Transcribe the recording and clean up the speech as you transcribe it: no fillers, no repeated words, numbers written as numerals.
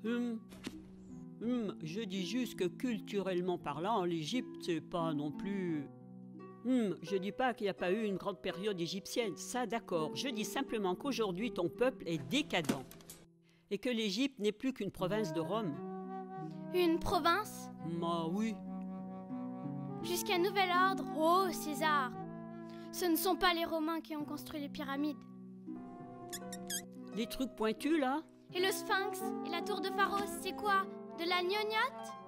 Je dis juste que culturellement parlant, l'Égypte, c'est pas non plus... je dis pas qu'il n'y a pas eu une grande période égyptienne, ça d'accord. Je dis simplement qu'aujourd'hui, ton peuple est décadent. Et que l'Égypte n'est plus qu'une province de Rome. Une province? Ah oui. Jusqu'à nouvel ordre, oh César! Ce ne sont pas les Romains qui ont construit les pyramides. Les trucs pointus, là? Et le sphinx? Et la tour de Pharos, c'est quoi? De la gnognotte?